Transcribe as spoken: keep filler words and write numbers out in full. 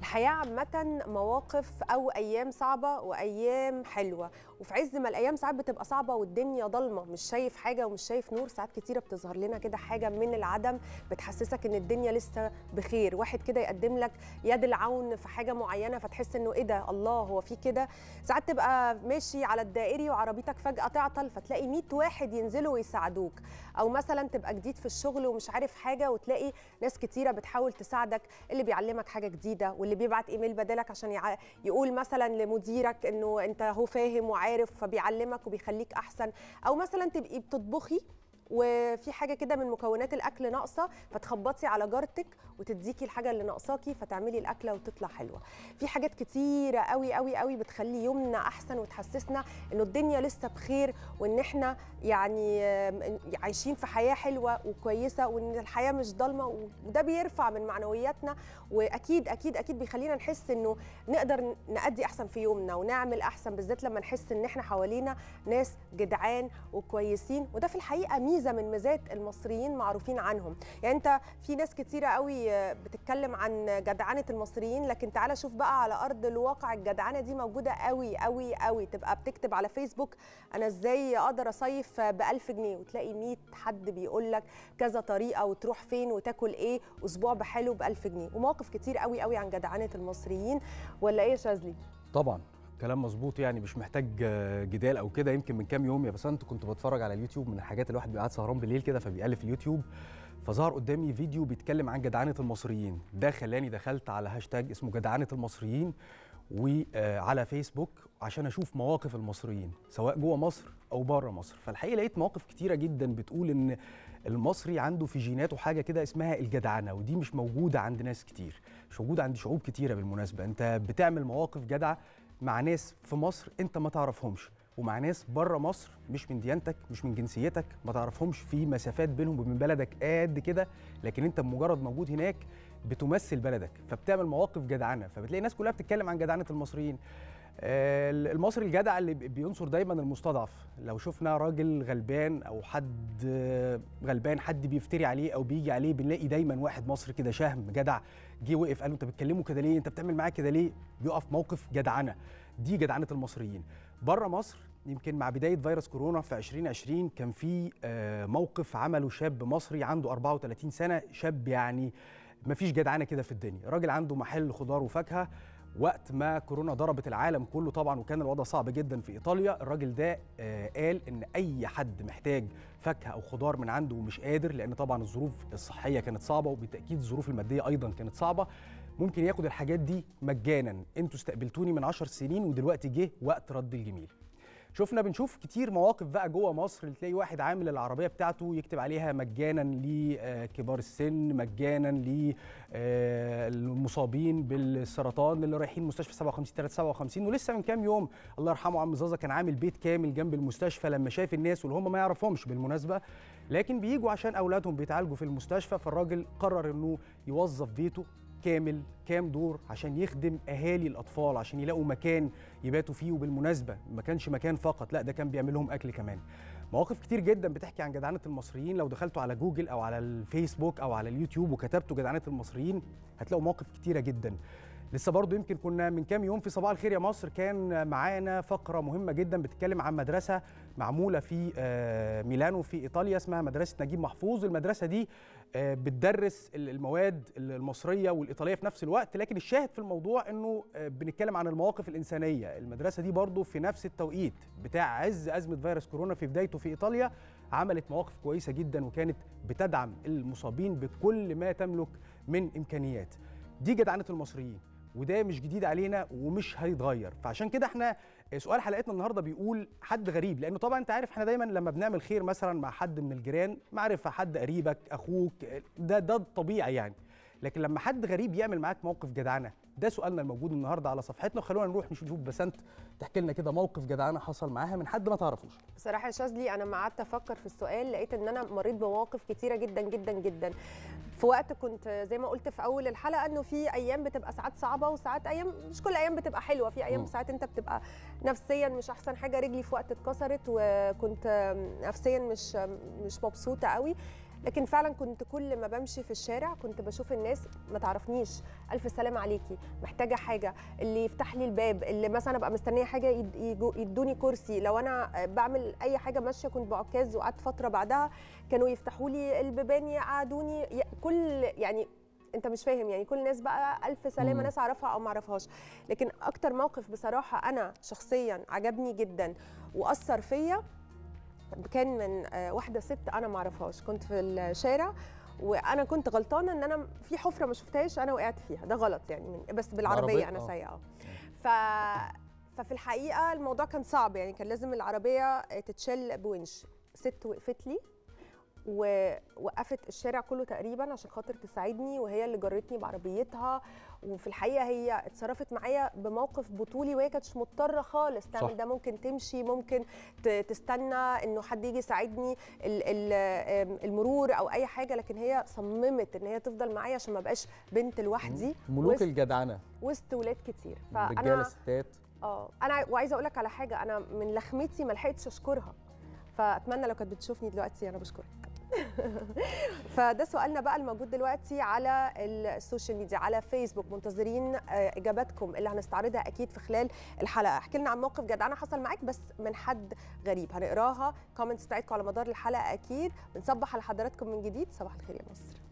الحياة عامة مواقف أو أيام صعبة وأيام حلوة، وفي عز ما الأيام ساعات بتبقى صعبة والدنيا ضلمة مش شايف حاجة ومش شايف نور، ساعات كتيرة بتظهر لنا كده حاجة من العدم بتحسسك إن الدنيا لسه بخير، واحد كده يقدم لك يد العون في حاجة معينة فتحس إنه إيه ده، الله هو في كده. ساعات تبقى ماشي على الدائري وعربيتك فجأة تعطل فتلاقي مية واحد ينزلوا ويساعدوك، أو مثلا تبقى جديد في الشغل ومش عارف حاجة وتلاقي ناس كتيرة بتحاول تساعدك، اللي بيعلمك حاجة جديدة واللي بيبعت ايميل بدالك عشان يع... يقول مثلا لمديرك انه انت هو فاهم وعارف فبيعلمك وبيخليك احسن، او مثلا تبقي بتطبخي وفي حاجه كده من مكونات الاكل ناقصه فتخبطي على جارتك وتديكي الحاجه اللي ناقصاكي فتعملي الاكله وتطلع حلوه. في حاجات كتيره قوي قوي قوي بتخلي يومنا احسن وتحسسنا انه الدنيا لسه بخير وان احنا يعني عايشين في حياه حلوه وكويسه وان الحياه مش ضلمه، وده بيرفع من معنوياتنا واكيد اكيد اكيد بيخلينا نحس انه نقدر نأدي احسن في يومنا ونعمل احسن، بالذات لما نحس ان احنا حوالينا ناس جدعان وكويسين، وده في الحقيقه ميزه من ميزات المصريين معروفين عنهم. يعني انت في ناس كتيره قوي بتتكلم عن جدعنه المصريين، لكن تعالى شوف بقى على ارض الواقع الجدعنه دي موجوده قوي قوي قوي. تبقى بتكتب على فيسبوك انا ازاي اقدر اصيف بألف جنيه وتلاقي مية حد بيقول لك كذا طريقه وتروح فين وتاكل ايه اسبوع بحاله بألف جنيه، ومواقف كتير قوي قوي عن جدعنه المصريين. ولا ايه يا شاذلي؟ طبعا كلام مظبوط، يعني مش محتاج جدال او كده. يمكن من كام يوم يا بسنت كنت بتفرج على اليوتيوب، من الحاجات الواحد بيقعد سهران بالليل كده فبيقلب في اليوتيوب، فظهر قدامي فيديو بيتكلم عن جدعنه المصريين. ده خلاني دخلت على هاشتاج اسمه جدعنه المصريين وعلى فيسبوك عشان اشوف مواقف المصريين سواء جوه مصر او بره مصر. فالحقيقه لقيت مواقف كتيره جدا بتقول ان المصري عنده في جيناته حاجه كده اسمها الجدعنه، ودي مش موجوده عند ناس كتير، مش موجوده عند شعوب كتيره بالمناسبه. انت بتعمل مواقف جدعه مع ناس في مصر انت ما تعرفهمش، ومع ناس بره مصر مش من ديانتك مش من جنسيتك ما تعرفهمش، في مسافات بينهم وبين بلدك قد كده، لكن انت بمجرد موجود هناك بتمثل بلدك فبتعمل مواقف جدعنه، فبتلاقي الناس كلها بتتكلم عن جدعنه المصريين. المصري الجدع اللي بينصر دايما المستضعف، لو شفنا راجل غلبان او حد غلبان حد بيفتري عليه او بيجي عليه بنلاقي دايما واحد مصري كده شهم جدع جه وقف قال له انت بتكلمه كده ليه، انت بتعمل معاه كده ليه، بيقف موقف جدعنه. دي جدعنه المصريين. بره مصر يمكن مع بدايه فيروس كورونا في ألفين وعشرين كان في موقف عمله شاب مصري عنده أربعة وثلاثين سنه، شاب يعني مفيش جدعنه كده في الدنيا، راجل عنده محل خضار وفاكهه. وقت ما كورونا ضربت العالم كله طبعا وكان الوضع صعب جدا في ايطاليا، الراجل ده قال ان اي حد محتاج فاكهه او خضار من عنده ومش قادر، لان طبعا الظروف الصحيه كانت صعبه وبالتاكيد الظروف الماديه ايضا كانت صعبه، ممكن ياخد الحاجات دي مجانا. انتوا استقبلتوني من عشر سنين ودلوقتي جه وقت رد الجميل. شفنا بنشوف كتير مواقف بقى جوه مصر، تلاقي واحد عامل العربيه بتاعته يكتب عليها مجانا لكبار السن، مجانا للمصابين بالسرطان اللي رايحين مستشفى سبعة وخمسين ثلاثة سبعة وخمسين. ولسه من كام يوم الله يرحمه عم زازا كان عامل بيت كامل جنب المستشفى لما شاف الناس واللي هم ما يعرفهمش بالمناسبه، لكن بييجوا عشان اولادهم بيتعالجوا في المستشفى، فالراجل قرر انه يوظف بيته كامل كام دور عشان يخدم اهالي الاطفال عشان يلاقوا مكان يباتوا فيه. وبالمناسبه ما كانش مكان فقط، لا ده كان بيعمل لهم اكل كمان. مواقف كتير جدا بتحكي عن جدعنه المصريين، لو دخلتوا على جوجل او على الفيسبوك او على اليوتيوب وكتبتوا جدعنه المصريين هتلاقوا مواقف كتيره جدا. لسه برضو يمكن كنا من كام يوم في صباح الخير يا مصر كان معانا فقره مهمه جدا بتتكلم عن مدرسه معموله في ميلانو في ايطاليا اسمها مدرسه نجيب محفوظ. المدرسه دي بتدرس المواد المصريه والايطاليه في نفس الوقت، لكن الشاهد في الموضوع انه بنتكلم عن المواقف الانسانيه. المدرسه دي برضو في نفس التوقيت بتاع عز ازمه فيروس كورونا في بدايته في ايطاليا عملت مواقف كويسه جدا وكانت بتدعم المصابين بكل ما تملك من امكانيات. دي جدعنه المصريين وده مش جديد علينا ومش هيتغير. فعشان كده احنا سؤال حلقتنا النهارده بيقول حد غريب، لانه طبعا انت عارف احنا دايما لما بنعمل خير مثلا مع حد من الجيران معرفه حد قريبك اخوك ده ده الطبيعي يعني، لكن لما حد غريب يعمل معاك موقف جدعنه ده سؤالنا الموجود النهارده على صفحتنا. خلونا نروح نشوف بسنت تحكي لنا كده موقف جدعنه حصل معاها من حد ما تعرفوش. بصراحه يا شاذلي انا ما قعدت افكر في السؤال لقيت ان انا مريت بمواقف كتيره جدا جدا جدا. في وقت كنت زي ما قلت في اول الحلقه انه في ايام بتبقى ساعات صعبه وساعات ايام مش كل ايام بتبقى حلوه، في ايام ساعات انت بتبقى نفسيا مش احسن حاجه. رجلي في وقت اتكسرت وكنت نفسيا مش مش مبسوطه قوي، لكن فعلا كنت كل ما بمشي في الشارع كنت بشوف الناس ما تعرفنيش، الف سلام عليكي، محتاجه حاجه، اللي يفتح لي الباب، اللي مثلا ابقى مستنيه حاجه يدوني كرسي، لو انا بعمل اي حاجه ماشيه كنت بعكاز وقعدت فتره بعدها كانوا يفتحوا لي البيبان يقعدوني، كل يعني انت مش فاهم يعني كل الناس بقى الف سلامه، ناس اعرفها او ما اعرفهاش. لكن اكتر موقف بصراحه انا شخصيا عجبني جدا واثر فيا كان من واحده ست انا ما اعرفهاش، كنت في الشارع وانا كنت غلطانه ان انا في حفره ما شفتهاش انا وقعت فيها، ده غلط يعني من بس بالعربيه انا سايقه. ف ففي الحقيقه الموضوع كان صعب، يعني كان لازم العربيه تتشال بونش. ست وقفت لي ووقفت الشارع كله تقريبا عشان خاطر تساعدني، وهي اللي جرتني بعربيتها، وفي الحقيقه هي اتصرفت معايا بموقف بطولي وهي كانتش مضطره خالص تعمل ده، ممكن تمشي، ممكن تستنى انه حد يجي يساعدني المرور او اي حاجه، لكن هي صممت ان هي تفضل معايا عشان ما بقاش بنت لوحدي. ملوك الجدعنه وسط ولاد كتير. رجاله ستات. اه انا وعايزه اقول لك على حاجه، انا من لخمتي ما لحقتش اشكرها، فاتمنى لو كانت بتشوفني دلوقتي انا بشكرك. فده سؤالنا بقى الموجود دلوقتي على السوشيال ميديا على فيسبوك، منتظرين اجاباتكم اللي هنستعرضها اكيد في خلال الحلقه. احكي لنا عن موقف جدعانه حصل معاك بس من حد غريب، هنقراها كومنتس بتاعتكم على مدار الحلقه اكيد. بنصبح على حضراتكم من جديد، صباح الخير يا مصر.